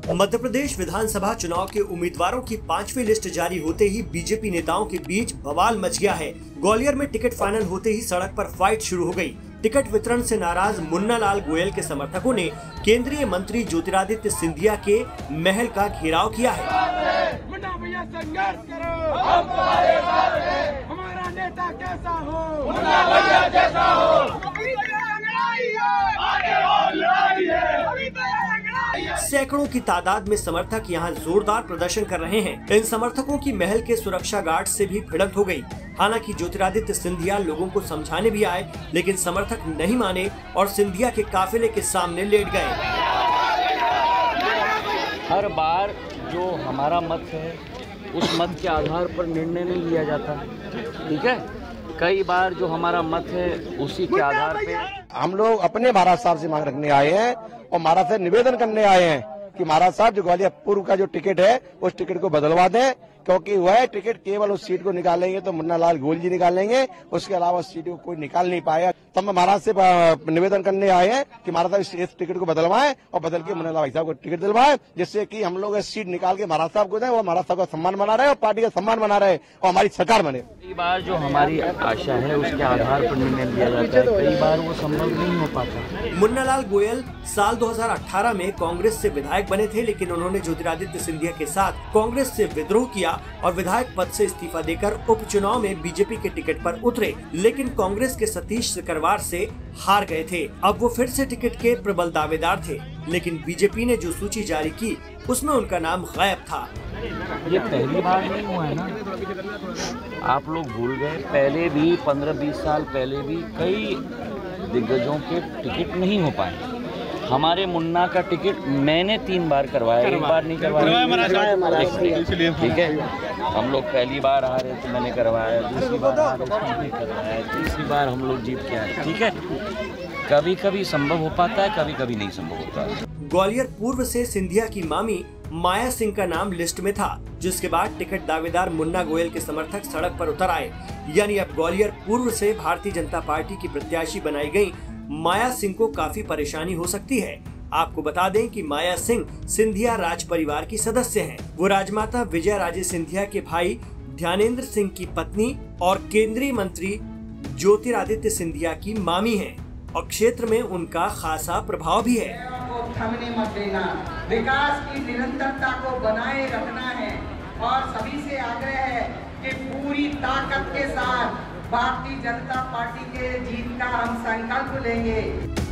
मध्य प्रदेश विधानसभा चुनाव के उम्मीदवारों की 5वीं लिस्ट जारी होते ही बीजेपी नेताओं के बीच बवाल मच गया है। ग्वालियर में टिकट फाइनल होते ही सड़क पर फाइट शुरू हो गई। टिकट वितरण से नाराज मुन्ना लाल गोयल के समर्थकों ने केंद्रीय मंत्री ज्योतिरादित्य सिंधिया के महल का घेराव किया है। मुन्ना भैया संघर्ष करो, हम तुम्हारे साथ हैं, हमारा नेता कैसा हो, मुन्ना भैया जैसा हो। सैकड़ों की तादाद में समर्थक यहां जोरदार प्रदर्शन कर रहे हैं। इन समर्थकों की महल के सुरक्षा गार्ड से भी भिड़ंत हो गई। हालांकि ज्योतिरादित्य सिंधिया लोगों को समझाने भी आए, लेकिन समर्थक नहीं माने और सिंधिया के काफिले के सामने लेट गए। हर बार जो हमारा मत है उस मत के आधार पर निर्णय नहीं लिया जाता, ठीक है। कई बार जो हमारा मत है उसी के आधार पे हम लोग अपने महाराज साहब से मांग रखने आए हैं और महाराज से निवेदन करने आए हैं कि महाराज साहब जो ग्वालियर पूर्व का जो टिकट है उस टिकट को बदलवा दें, क्योंकि वह टिकट केवल उस सीट को निकालेंगे तो मुन्ना लाल गोयल जी निकालेंगे, उसके अलावा उस सीट को कोई निकाल नहीं पाएगा। तो हम महाराज से निवेदन करने आए हैं कि महाराज साहब इस टिकट को बदलवाएं और बदल के मुन्ना लाल भाई साहब को टिकट दिलवाएं, जिससे कि हम लोग सीट निकाल के महाराज साहब को दें और महाराज साहब का सम्मान बना रहे और पार्टी का सम्मान बना रहे और हमारी सरकार बने। कई बार जो हमारी आशा है उसके आधार पर निर्णय लिया जाता है, कई बार वो संभव नहीं हो पाता। मुन्ना लाल गोयल साल 2018 में कांग्रेस से विधायक बने थे, लेकिन उन्होंने ज्योतिरादित्य सिंधिया के साथ कांग्रेस से विद्रोह किया और विधायक पद से इस्तीफा देकर उपचुनाव में बीजेपी के टिकट पर उतरे, लेकिन कांग्रेस के सतीश सिकरवार से हार गए थे। अब वो फिर से टिकट के प्रबल दावेदार थे, लेकिन बीजेपी ने जो सूची जारी की उसमें उनका नाम गायब था। ये पहली बार नहीं हुआ है ना, आप लोग भूल गए। पहले भी 15-20 साल पहले भी कई दिग्गजों के टिकट नहीं हो पाए। हमारे मुन्ना का टिकट मैंने 3 बार करवाया, 1 बार नहीं करवाया, ठीक है। हम लोग पहली बार आ रहे थे, मैंने करवाया, दूसरी बार आ रहे थे, मैंने करवाया, तीसरी बार हम लोग जीत के आए, ठीक है। कभी कभी संभव हो पाता है, कभी कभी नहीं संभव होता है। ग्वालियर पूर्व से सिंधिया की मामी माया सिंह का नाम लिस्ट में था, जिसके बाद टिकट दावेदार मुन्ना गोयल के समर्थक सड़क पर उतर आए। यानी अब ग्वालियर पूर्व से भारतीय जनता पार्टी की प्रत्याशी बनाई गई माया सिंह को काफी परेशानी हो सकती है। आपको बता दें कि माया सिंह सिंधिया राज परिवार की सदस्य हैं। वो राजमाता विजया राजे सिंधिया के भाई ध्यानेंद्र सिंह की पत्नी और केंद्रीय मंत्री ज्योतिरादित्य सिंधिया की मामी हैं और क्षेत्र में उनका खासा प्रभाव भी है। थमने मत देना, विकास की निरंतरता को बनाए रखना है और सभी से आग्रह है कि पूरी ताकत के साथ भारतीय जनता पार्टी के जीत का हम संकल्प लेंगे।